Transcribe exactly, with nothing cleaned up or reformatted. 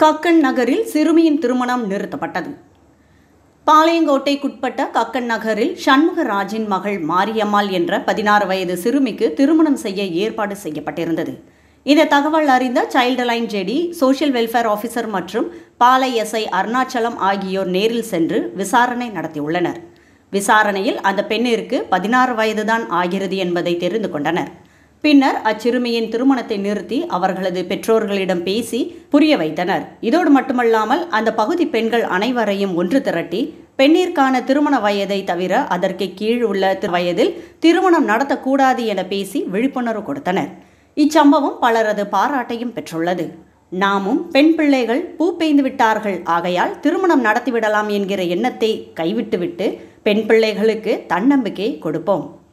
கக்கன் நகரில் சிறுமியின் திருமணம் நிறுத்தப்பட்டது. பாளையங்கோட்டைக்குட்பட்ட கக்கன் நகரில் சண்முகராஜின் மகள் மாரியம்மாள் என்ற பதினாறு வயது சிறுமிக்கு திருமணம் செய்ய ஏற்பாடு செய்யப்பட்டிருந்தது. இந்த தகவல் அறிந்த child line JD, social welfare officer மற்றும் பாளை எஸ்ஐ அருணாச்சலம் ஆகியோர் நேரில் சென்று விசாரணை நடத்தியுள்ளனர். விசாரணையில் அந்த பெண்ணிற்கு பதினாறு வயதுதான் ஆகிறது என்பதை தெரிந்து கொண்டனர். பின்னர் அச்சிறுமியின் திருமணத்தை நிறுத்தி அவர்களது பெற்றோர்களிடம் பேசி புரிய வைத்தனர். இதோடு மட்டுமல்லாமல் அந்த பகுதி பெண்கள் அனைவரையும் ஒன்று திரட்டி பெண்ணிற்கான திருமண வயதை தவிர அதற்கு கீழ் உள்ள வயதில் திருமணம் நடத்தக்கூடாது என பேசி விழிப்புணர்வு கொடுத்தனர். இச்சம்பவம் பலரது பாராட்டையும் பெற்றுள்ளது. நாமும் பெண் பிள்ளைகள் பூ பெய்து விட்டார்கள், ஆகையால் திருமணம் நடத்திவிடலாம் என்கிற எண்ணத்தை கைவிட்டுவிட்டு பெண் பிள்ளைகளுக்கு தன்னம்பிக்கை கொடுப்போம்.